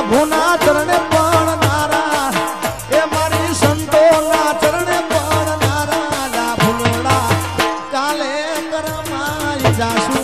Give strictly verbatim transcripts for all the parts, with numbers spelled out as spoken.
પ્રભુના ચરણે પણ નારા એ મારી સંતોના ચરણે પણ નારા લા ભૂલડા કાલે કરમાઈ જાશું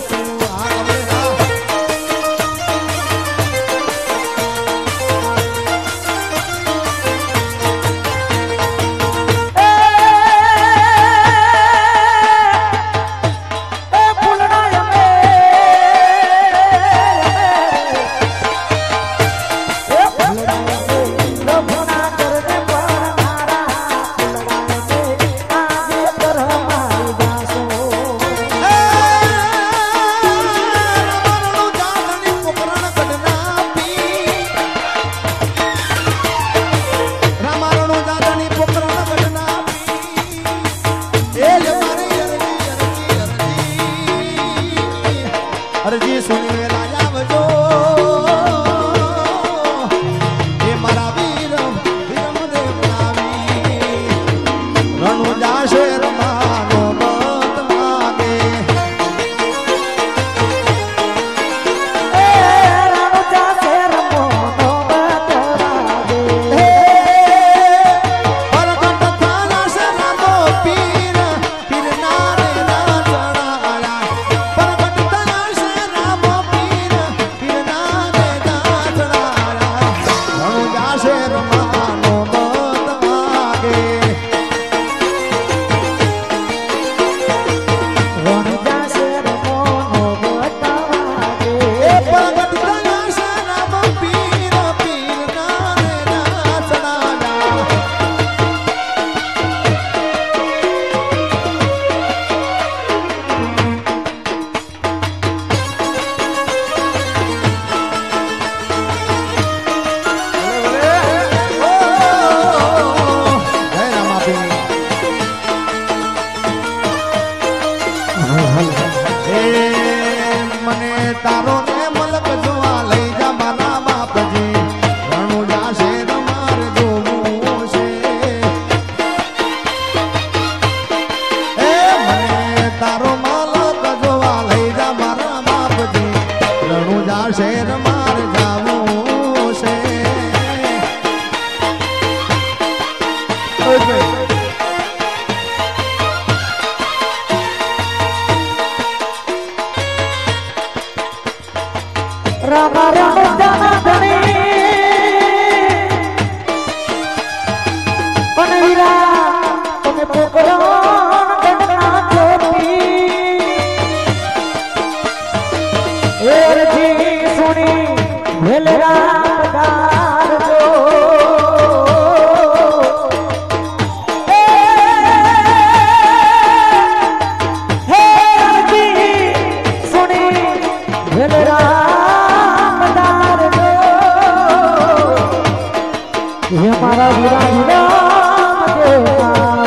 અરજી સુની વેલા આવજો એ મારા વીર વીરમ દેવ આવી રણુ જાશે રમાનો મત માગે એ રણુ જાશે રમાનો મત માગે પરગટ થાના સે રામો પીર પીર નારે ના ચડાયા પરગટ તારો ને મલક જોવા લઈ જા મારા બાપજી રણુ જાશે તમારે જોવું છે એ મને તારો મલક જોવા લઈ જા મારા બાપજી રણુ જાશે તમારે જાવું છે રામા રામ જાના ધણી પનવીરા તમે પોકરો ગણના ચોટી એ અરજી સુણી વેલરા પધારજો હે અરજી સુણી વેલરા ये हमारा वीरा वीरा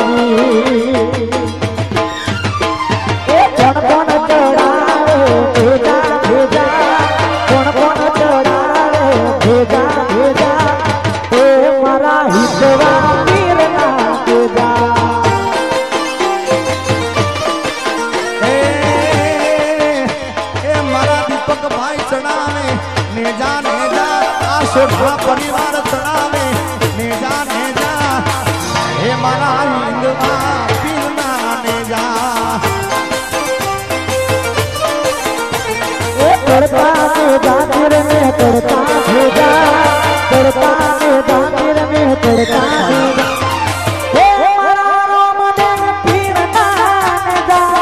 ए कौन कौन चढ़ावे भेजा भेजा कौन कौन चढ़ावे भेजा भेजा ए हमारा हितवा वीरना भेजा ए ए मारा दीपक भाई चढ़ावे ने जा ने जा आ सोढ़ा परिवार चढ़ावे ने जा ने जा हे मारा हिंदवा पीरना ने जा ए तड़का के दातिर में तड़का भेजा तड़का के दातिर में तड़का भेजा हे मारा राम देव पीरना ने जा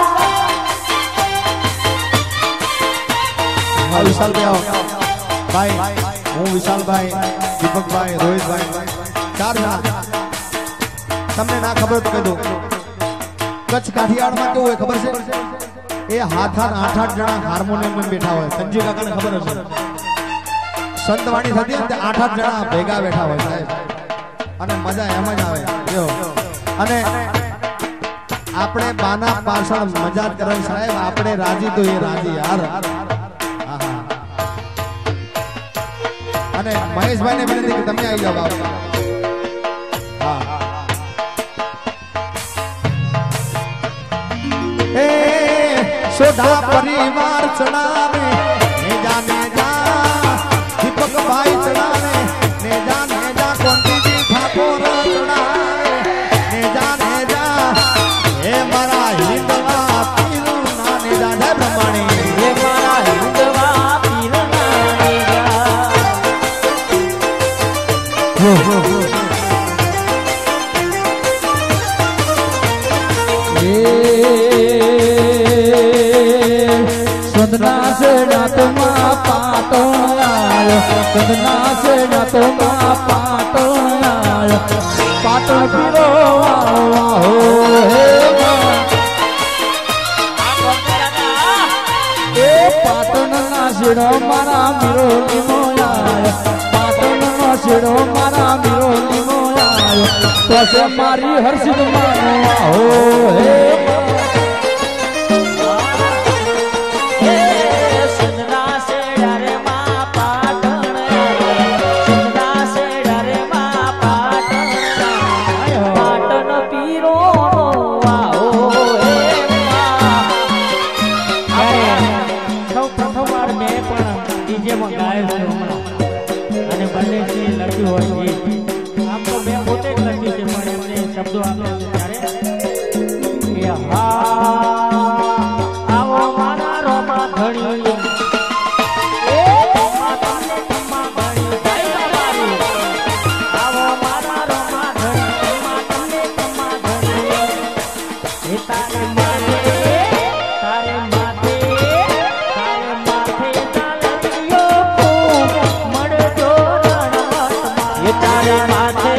हाँ विशाल भाई आओ भाई हूँ विशाल भाई दीपक भाई रोहित भाई चार जना તમને ના ખબર તો કહી દો કચ્છ કાઠિયાવાડ માં કેવું હોય ખબર છે એ હાથ હાથ આઠ આઠ જણા હાર્મોનિયમ માં બેઠા હોય સંજીવ કાકાને ખબર હશે સંતવાણી થતી ને આઠ આઠ જણા ભેગા બેઠા હોય સાહેબ અને મજા એમ જ આવે જો અને આપણે બાના પાછળ મજા જ કરવાની સાહેબ આપણે રાજી તો એ રાજી યાર અને મહેશભાઈ ને વિનંતી કે તમે આવી જાવ હા એ સોઢા પરિવાર ચડાવે ને જાને જા દીપક ભાઈ ચડાવે કંદના શેડા તો માં પાટણ આયો પાટણ પીરો વાહો હે એ પાટણ ના શેડો મારા મીરો લીમો આયો પાટણ નો શેડો મારા મીરો લીમો આયો તો મારી હર્ષિત માનો આહો હે શબ્દો આપે છે આવો મારા રોમા ઘડી આવો મારા રોમા ઘડી તારે માથે તારે માથે તારે માથે મળજો એ તારે માથે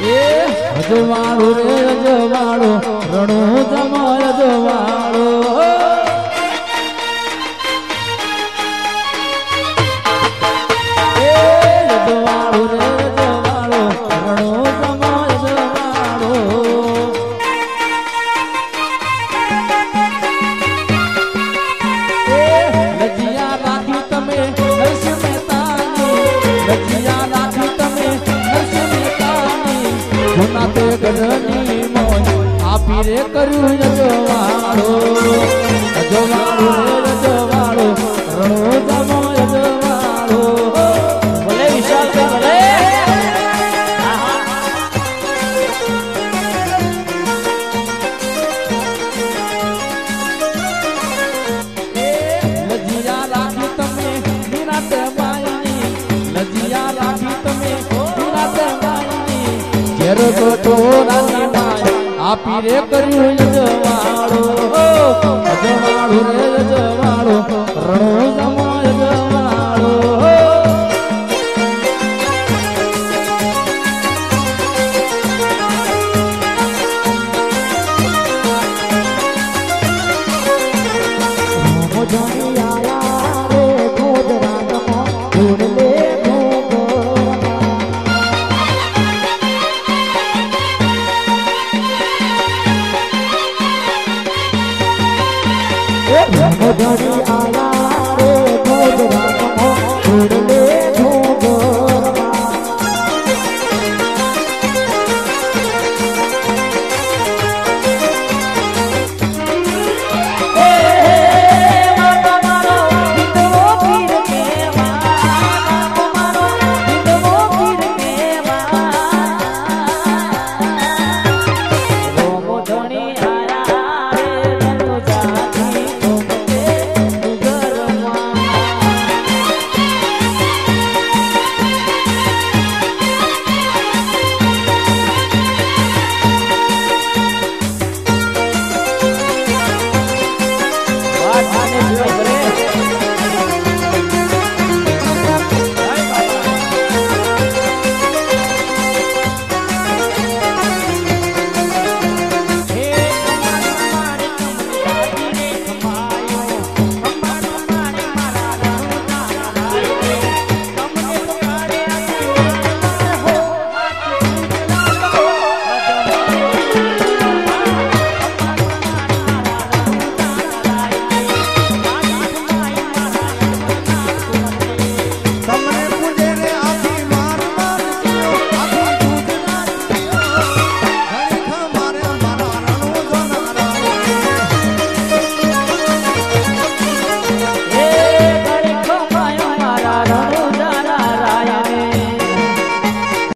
અજવાળો રે અજવાળો રણો જમાય અજવાળો અજવાળો રે અજવાળો રણો જમાય અજવાળો લજિયા રાખી તમે નરસિંહ મહેતાની લજિયા રાખી તમે નરસિંહ મહેતાની ગુના તે ગઢની મોજ આપી રે કર્યું અજવાળો અજવાળો રે અજવાળો રણો જમો અજવાળો ભલે વિશાલ કે ભલે લજિયા રાખી તમે નિરાત માયની લજિયા રાખી તમે નિરાત માયની ઘેર ગોઠો રાની માય આપી રે કર્યું અજવાળો અજવાળો રે અજવાળો